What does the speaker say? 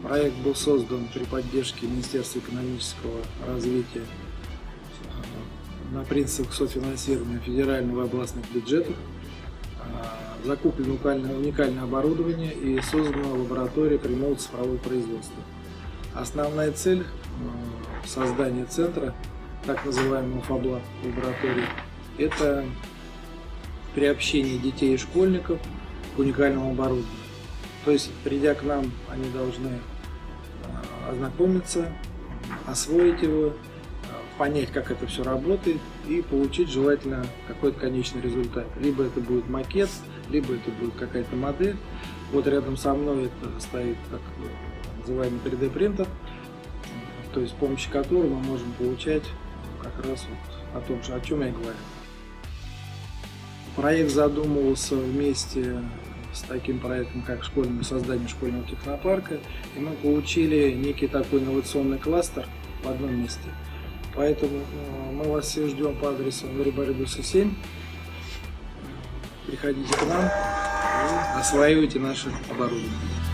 Проект был создан при поддержке Министерства экономического развития на принципах софинансирования федерального и областных бюджетов. Закуплено уникальное оборудование и создана лаборатория прямого цифрового производства. Основная цель создания центра, так называемого ФАБЛАБ лаборатории, это приобщение детей и школьников к уникальному оборудованию. То есть, придя к нам, они должны ознакомиться, освоить его, понять, как это все работает, и получить желательно какой-то конечный результат. Либо это будет макет, либо это будет какая-то модель. Вот рядом со мной это стоит так называемый 3D принтер, то есть с помощью которого мы можем получать как раз вот о чем я говорю. Проект задумывался вместе с таким проектом, как создание школьного технопарка, и мы получили некий такой инновационный кластер в одном месте. Поэтому мы вас все ждем по адресу Борисовича 7. Приходите к нам и осваивайте наше оборудование.